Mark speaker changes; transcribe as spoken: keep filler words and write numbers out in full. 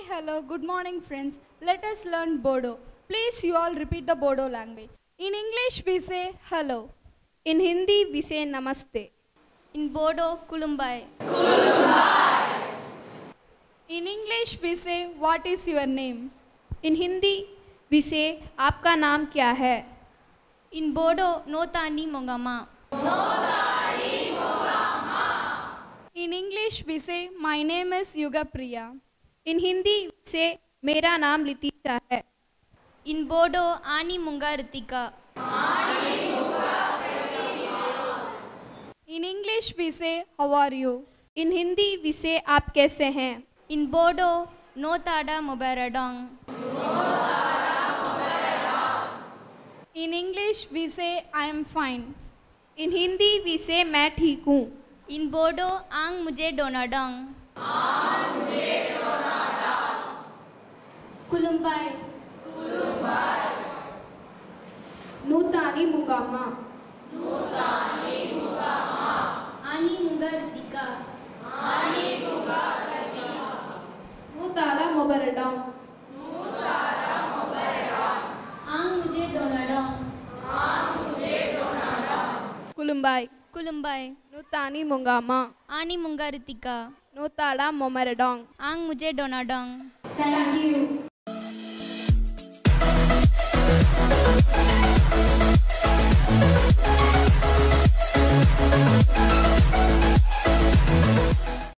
Speaker 1: hello, good morning friends. Let us learn Bodo. Please you all repeat the Bodo language. In English we say hello.
Speaker 2: In Hindi we say namaste.
Speaker 3: In Bodo, kulumbai.
Speaker 1: Kulumbai. In English we say what is your name.
Speaker 2: In Hindi we say आपका नाम क्या है.
Speaker 3: In Bodo, no tani mogama.
Speaker 1: No tani mogama. In English we say my name is Yuga Priya.
Speaker 2: In Hindi से मेरा नाम लितिशा है.
Speaker 3: In Bodo, ani munga ritika.
Speaker 1: Ani munga ritika. In English we say how are you.
Speaker 2: In Hindi we say आप कैसे हैं.
Speaker 3: In Bodo, no tada mobaradong.
Speaker 1: No tada mobaradong. In English we say I am fine.
Speaker 2: In Hindi we say मैं ठीक हूँ.
Speaker 3: In Bodo, ang mujhe donadong.
Speaker 1: Ang mujhe donadong.
Speaker 3: Kulumbai.
Speaker 1: Kulumbai.
Speaker 2: Nutani mugama.
Speaker 1: Nutani mugama.
Speaker 3: Ani munga ritika.
Speaker 1: Ani munga ritika.
Speaker 2: Nutala mobaradong.
Speaker 1: Nutala mobaradong.
Speaker 3: Ang mujhe donadong.
Speaker 1: Ang mujhe donadong.
Speaker 2: Kulumbai.
Speaker 3: Kulumbai.
Speaker 2: Nutani mugama.
Speaker 3: Ani munga ritika.
Speaker 2: Nutala momaradong.
Speaker 3: Ang mujhe donadong.
Speaker 1: Thank you.